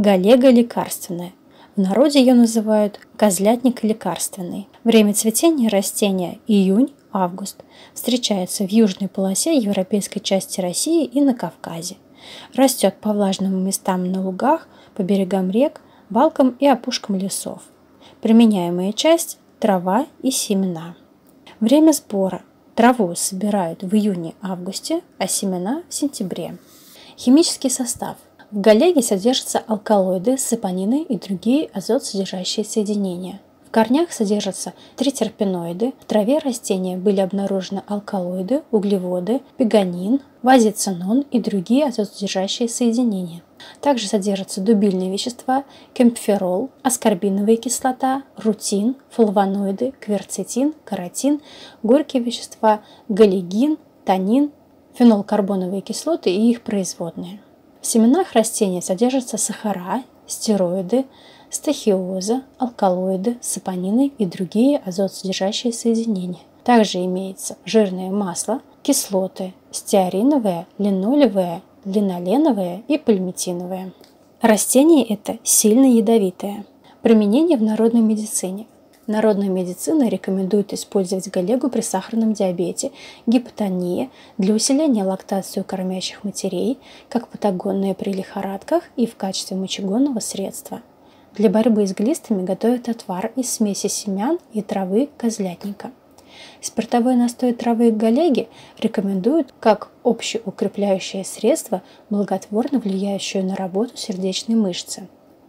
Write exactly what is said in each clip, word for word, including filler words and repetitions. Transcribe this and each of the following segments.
Галега лекарственная. В народе ее называют козлятник лекарственный. Время цветения растения – июнь-август. Встречается в южной полосе европейской части России и на Кавказе. Растет по влажным местам на лугах, по берегам рек, балкам и опушкам лесов. Применяемая часть – трава и семена. Время сбора. Траву собирают в июне-августе, а семена – в сентябре. Химический состав. В галеге содержатся алкалоиды, сапонины и другие азот-содержащие соединения. В корнях содержатся тритерпеноиды. В траве растения были обнаружены алкалоиды, углеводы, пеганин, вазицинон и другие азот-содержащие соединения. Также содержатся дубильные вещества, кемпферол, аскорбиновая кислота, рутин, флавоноиды, кверцетин, каротин, горькие вещества, галлигин, танин, фенолкарбоновые кислоты и их производные. В семенах растения содержатся сахара, стероиды, стахиоза, алкалоиды, сапонины и другие азот-содержащие соединения. Также имеется жирное масло, кислоты, стеариновое, линолевое, линоленовое и пальмитиновое. Растение это сильно ядовитое. Применение в народной медицине. Народная медицина рекомендует использовать галегу при сахарном диабете, гипотонии, для усиления лактации у кормящих матерей, как патагонное при лихорадках и в качестве мочегонного средства. Для борьбы с глистами готовят отвар из смеси семян и травы козлятника. Спиртовой настой травы галеги рекомендуют как общеукрепляющее средство, благотворно влияющее на работу сердечной мышцы.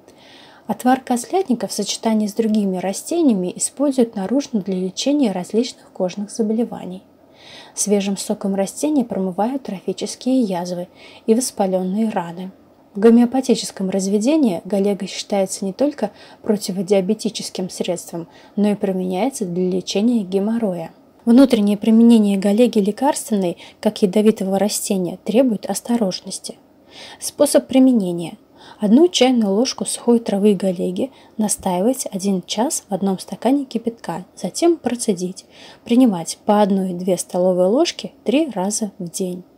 Отвар козлятника в сочетании с другими растениями используют наружно для лечения различных кожных заболеваний. Свежим соком растения промывают трофические язвы и воспаленные раны. В гомеопатическом разведении галега считается не только противодиабетическим средством, но и применяется для лечения геморроя. Внутреннее применение галеги лекарственной, как ядовитого растения, требует осторожности. Способ применения. Одну чайную ложку сухой травы галеги настаивать один час в одном стакане кипятка, затем процедить. Принимать по одной-две столовые ложки три раза в день.